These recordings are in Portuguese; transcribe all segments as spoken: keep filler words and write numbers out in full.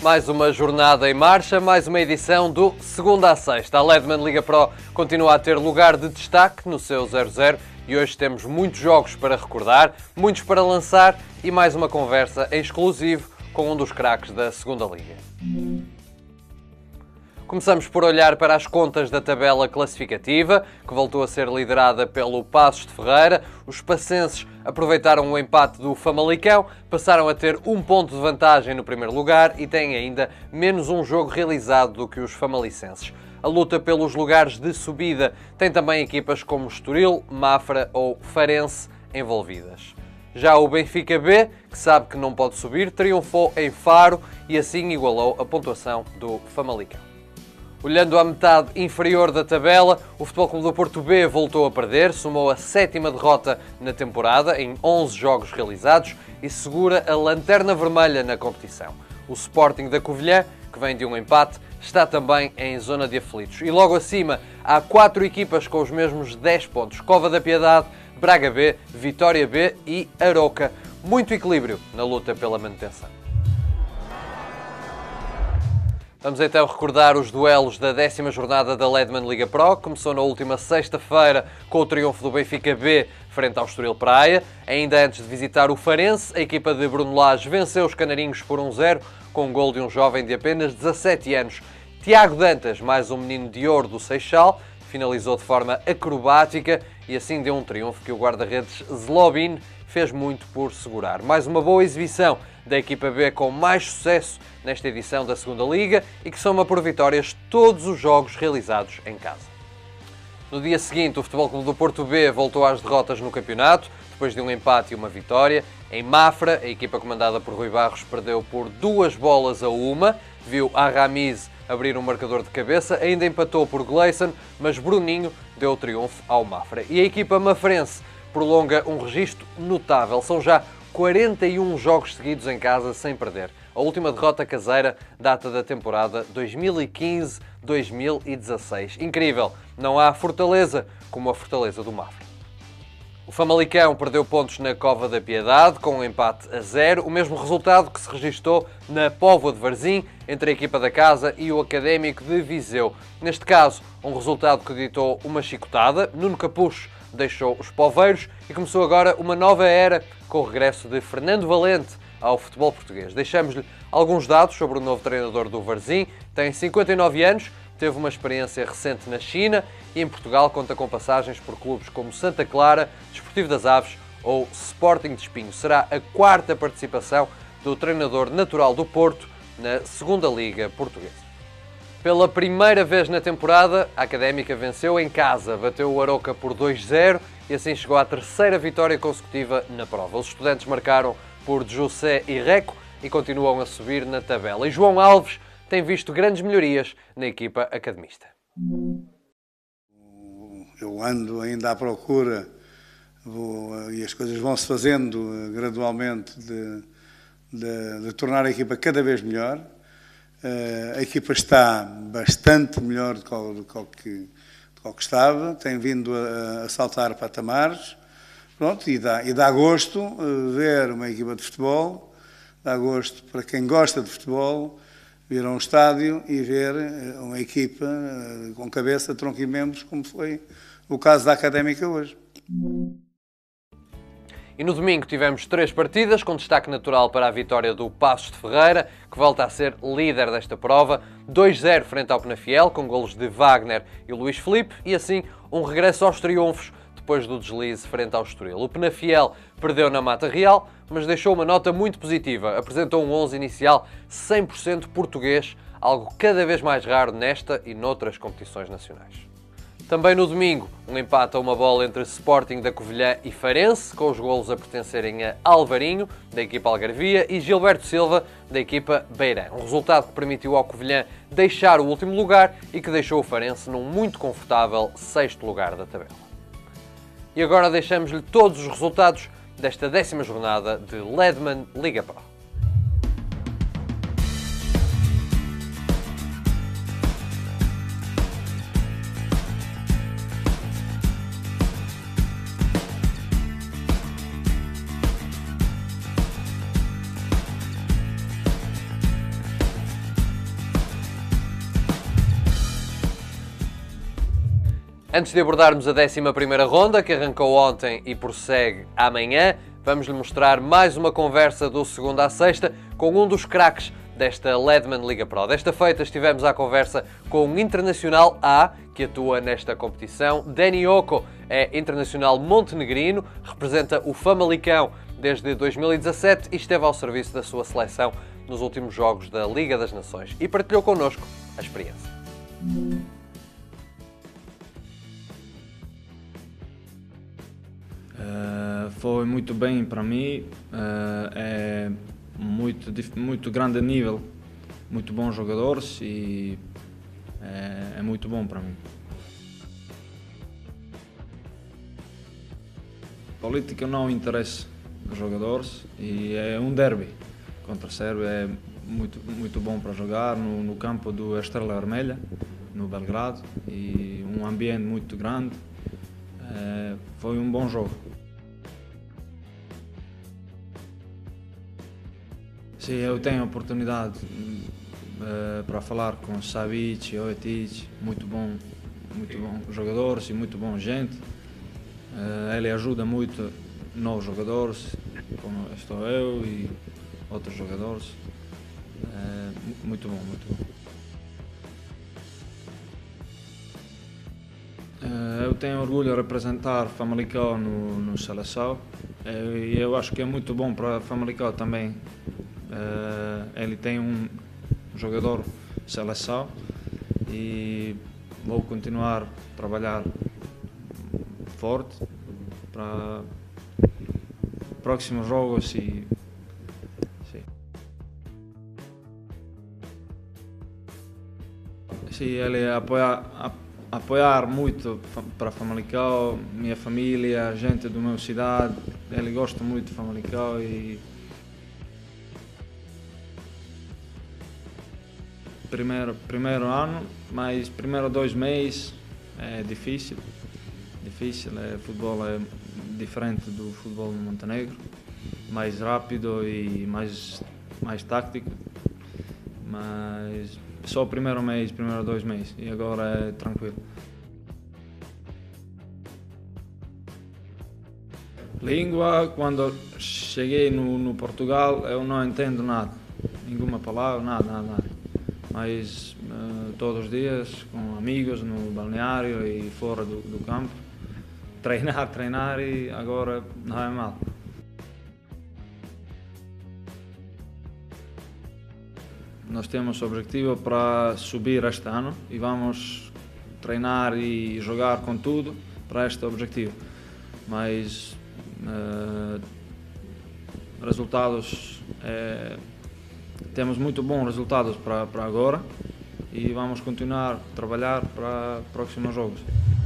Mais uma jornada em marcha, mais uma edição do segunda a sexta. A Ledman Liga Pro continua a ter lugar de destaque no seu zero zero e hoje temos muitos jogos para recordar, muitos para lançar e mais uma conversa em exclusivo com um dos craques da segunda Liga. Começamos por olhar para as contas da tabela classificativa, que voltou a ser liderada pelo Paços de Ferreira. Os pacenses aproveitaram o empate do Famalicão, passaram a ter um ponto de vantagem no primeiro lugar e têm ainda menos um jogo realizado do que os famalicenses. A luta pelos lugares de subida tem também equipas como Estoril, Mafra ou Farense envolvidas. Já o Benfica B, que sabe que não pode subir, triunfou em Faro e assim igualou a pontuação do Famalicão. Olhando à metade inferior da tabela, o Futebol Clube do Porto B voltou a perder, somou a sétima derrota na temporada, em onze jogos realizados, e segura a lanterna vermelha na competição. O Sporting da Covilhã, que vem de um empate, está também em zona de aflitos. E logo acima há quatro equipas com os mesmos dez pontos. Cova da Piedade, Braga B, Vitória B e Aroca. Muito equilíbrio na luta pela manutenção. Vamos então recordar os duelos da décima jornada da Ledman Liga Pro, que começou na última sexta-feira com o triunfo do Benfica B frente ao Estoril Praia. Ainda antes de visitar o Farense, a equipa de Bruno Lage venceu os canarinhos por um zero, com um gol de um jovem de apenas dezassete anos. Tiago Dantas, mais um menino de ouro do Seixal, finalizou de forma acrobática e assim deu um triunfo que o guarda-redes Zlobin fez muito por segurar. Mais uma boa exibição da equipa B com mais sucesso nesta edição da segunda Liga e que soma por vitórias todos os jogos realizados em casa. No dia seguinte, o Futebol Clube do Porto B voltou às derrotas no campeonato, depois de um empate e uma vitória. Em Mafra, a equipa comandada por Rui Barros perdeu por duas bolas a uma, viu Arramiz abrir um marcador de cabeça, ainda empatou por Gleison, mas Bruninho deu o triunfo ao Mafra. E a equipa mafrense prolonga um registro notável. São já quarenta e um jogos seguidos em casa sem perder. A última derrota caseira data da temporada dois mil e quinze dois mil e dezasseis. Incrível! Não há fortaleza como a fortaleza do Mafra. O Famalicão perdeu pontos na Cova da Piedade com um empate a zero, o mesmo resultado que se registou na Póvoa de Varzim entre a equipa da casa e o Académico de Viseu. Neste caso, um resultado que ditou uma chicotada. Nuno Capucho deixou os poveiros e começou agora uma nova era com o regresso de Fernando Valente ao futebol português. Deixamos-lhe alguns dados sobre o novo treinador do Varzim. Tem cinquenta e nove anos, teve uma experiência recente na China e em Portugal conta com passagens por clubes como Santa Clara, Desportivo das Aves ou Sporting de Espinho. Será a quarta participação do treinador natural do Porto na segunda Liga Portuguesa. Pela primeira vez na temporada, a Académica venceu em casa, bateu o Aroca por dois zero e assim chegou à terceira vitória consecutiva na prova. Os estudantes marcaram por José e Reco e continuam a subir na tabela. E João Alves tem visto grandes melhorias na equipa academista. Eu ando ainda à procura vou, e as coisas vão-se fazendo gradualmente de, de, de tornar a equipa cada vez melhor. Uh, a equipa está bastante melhor do que, do que, do que estava, tem vindo a, a saltar patamares. Pronto, e, dá, e dá gosto uh, ver uma equipa de futebol, dá gosto para quem gosta de futebol, vir a um estádio e ver uh, uma equipa uh, com cabeça, tronco e membros, como foi o caso da Académica hoje. E no domingo tivemos três partidas, com destaque natural para a vitória do Paços de Ferreira, que volta a ser líder desta prova, dois zero frente ao Penafiel, com golos de Wagner e Luís Filipe, e assim um regresso aos triunfos depois do deslize frente ao Estoril. O Penafiel perdeu na Mata Real, mas deixou uma nota muito positiva. Apresentou um onze inicial cem por cento português, algo cada vez mais raro nesta e noutras competições nacionais. Também no domingo, um empate a uma bola entre Sporting da Covilhã e Farense, com os golos a pertencerem a Alvarinho, da equipa Algarvia, e Gilberto Silva, da equipa Beirã. Um resultado que permitiu ao Covilhã deixar o último lugar e que deixou o Farense num muito confortável sexto lugar da tabela. E agora deixamos-lhe todos os resultados desta décima jornada de Ledman Liga Pro. Antes de abordarmos a décima primeira ronda, que arrancou ontem e prossegue amanhã, vamos-lhe mostrar mais uma conversa do segunda à sexta com um dos craques desta Ledman Liga Pro. Desta feita estivemos à conversa com um internacional A, que atua nesta competição. Dani Oko é internacional montenegrino, representa o Famalicão desde dois mil e dezassete e esteve ao serviço da sua seleção nos últimos jogos da Liga das Nações e partilhou connosco a experiência. Uh, foi muito bem para mim, uh, é muito, muito grande nível, muito bons jogadores e é, é muito bom para mim. Política não interessa os jogadores e é um derby contra a Sérvia, é muito, muito bom para jogar no, no campo do Estrela Vermelha, no Belgrado, e um ambiente muito grande. É, foi um bom jogo. Sim, eu tenho a oportunidade uh, para falar com Savic, Jovetic, muito bom, muito bom jogadores e muito bom gente. Uh, ele ajuda muito novos jogadores, como estou eu e outros jogadores. Uh, muito bom, muito bom. Uh, eu tenho orgulho de representar Famalicão no, no seleção e eu, eu acho que é muito bom para Famalicão também. Uh, ele tem um jogador seleção e vou continuar a trabalhar forte para próximos jogos e sim. Sim, ele apoia, apoiar muito para Famalicão, minha família, gente do meu cidade, ele gosta muito de Famalicão e Primeiro, primeiro ano, mas primeiro dois meses é difícil. Difícil, é, futebol é diferente do futebol no Montenegro, mais rápido e mais, mais tático. Mas só o primeiro mês, primeiro dois meses, e agora é tranquilo. Língua, quando cheguei no, no Portugal, eu não entendo nada, nenhuma palavra, nada, nada, nada. Mas uh, todos os dias com amigos no balneário e fora do, do campo, treinar, treinar e agora não é mal. Nós temos o objetivo para subir este ano e vamos treinar e jogar com tudo para este objetivo. Mas uh, resultados é, temos muito bons resultados para, para agora e vamos continuar a trabalhar para próximos jogos.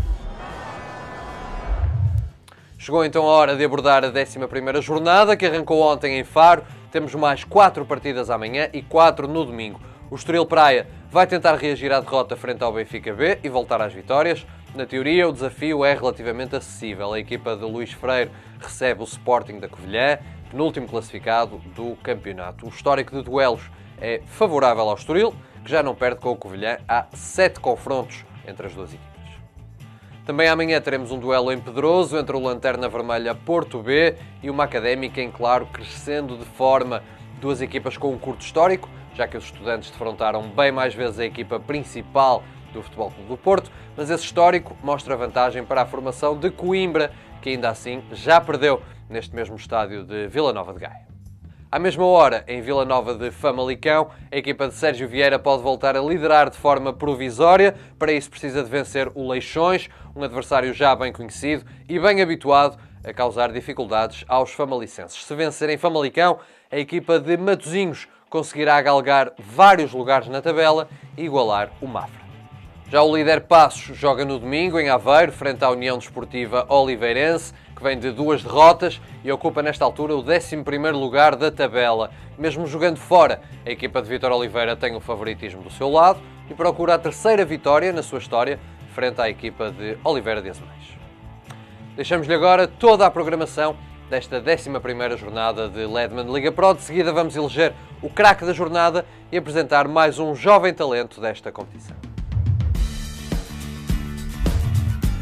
Chegou então a hora de abordar a décima primeira jornada, que arrancou ontem em Faro. Temos mais quatro partidas amanhã e quatro no domingo. O Estoril Praia vai tentar reagir à derrota frente ao Benfica B e voltar às vitórias. Na teoria, o desafio é relativamente acessível. A equipa de Luís Freire recebe o Sporting da Covilhã, penúltimo classificado do campeonato. O histórico de duelos é favorável ao Estoril, que já não perde com o Covilhã. Há sete confrontos entre as duas equipas. Também amanhã teremos um duelo em Pedroso entre o Lanterna Vermelha Porto B e uma Académica em Claro, crescendo de forma. Duas equipas com um curto histórico, já que os estudantes defrontaram bem mais vezes a equipa principal do Futebol Clube do Porto, mas esse histórico mostra vantagem para a formação de Coimbra, que ainda assim já perdeu neste mesmo estádio de Vila Nova de Gaia. À mesma hora, em Vila Nova de Famalicão, a equipa de Sérgio Vieira pode voltar a liderar de forma provisória. Para isso precisa de vencer o Leixões, um adversário já bem conhecido e bem habituado a causar dificuldades aos famalicenses. Se vencer em Famalicão, a equipa de Matosinhos conseguirá galgar vários lugares na tabela e igualar o Mafra. Já o líder Passos joga no domingo em Aveiro, frente à União Desportiva Oliveirense, que vem de duas derrotas e ocupa nesta altura o décimo primeiro lugar da tabela. Mesmo jogando fora, a equipa de Vítor Oliveira tem o favoritismo do seu lado e procura a terceira vitória na sua história, frente à equipa de Oliveira de Azeméis. Deixamos-lhe agora toda a programação desta décima primeira jornada de Ledman Liga Pro. De seguida vamos eleger o craque da jornada e apresentar mais um jovem talento desta competição.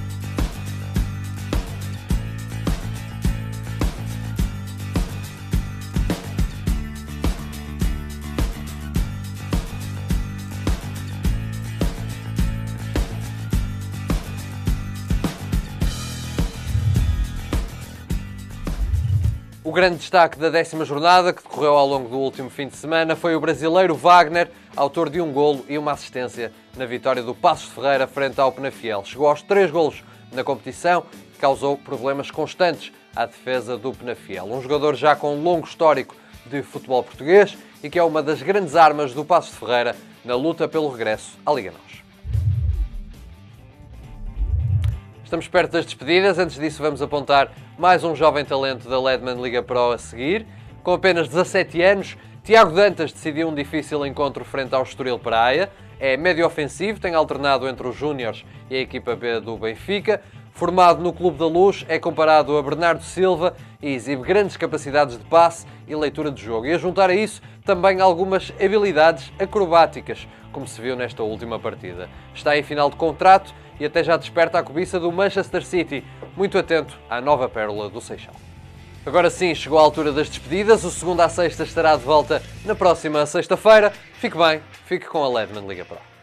grande destaque da décima jornada, que decorreu ao longo do último fim de semana, foi o brasileiro Wagner, autor de um golo e uma assistência na vitória do Paços de Ferreira frente ao Penafiel. Chegou aos três golos na competição e causou problemas constantes à defesa do Penafiel. Um jogador já com um longo histórico de futebol português e que é uma das grandes armas do Paços de Ferreira na luta pelo regresso à Liga Nós. Estamos perto das despedidas, antes disso vamos apontar mais um jovem talento da Ledman Liga Pro a seguir. Com apenas dezassete anos, Tiago Dantas decidiu um difícil encontro frente ao Estoril Praia. É médio ofensivo, tem alternado entre os júniores e a equipa B do Benfica. Formado no Clube da Luz, é comparado a Bernardo Silva e exibe grandes capacidades de passe e leitura de jogo. E a juntar a isso também algumas habilidades acrobáticas, como se viu nesta última partida. Está em final de contrato e até já desperta a cobiça do Manchester City. Muito atento à nova pérola do Seixal. Agora sim, chegou a altura das despedidas. O Segunda à Sexta estará de volta na próxima sexta-feira. Fique bem, fique com a Ledman Liga Pro.